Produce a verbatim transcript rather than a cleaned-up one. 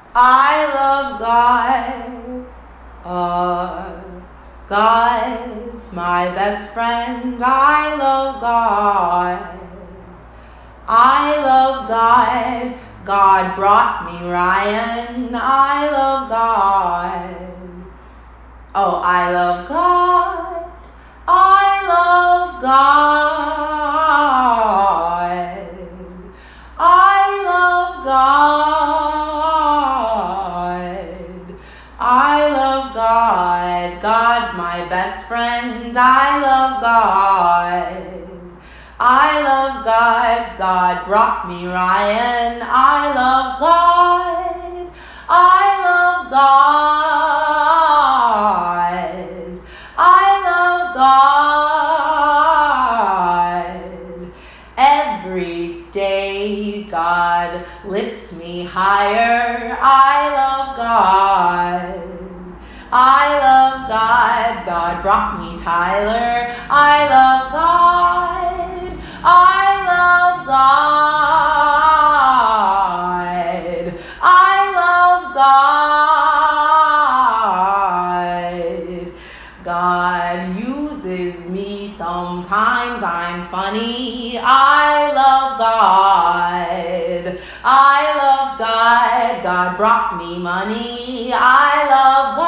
I love God. Uh, God's my best friend. I love God. I love God. God brought me Ryan. I love God. Oh, I love God. I love God. I love God. I love God. God's my best friend. I love God. I love God. God brought me Ryan. I love God. I love God. I love God. Every day God lifts me higher. I love God. I love God. God brought me Tyler. I love God. I love God. I love God. God uses me. Sometimes I'm funny. I love God. I love God. God brought me money. I love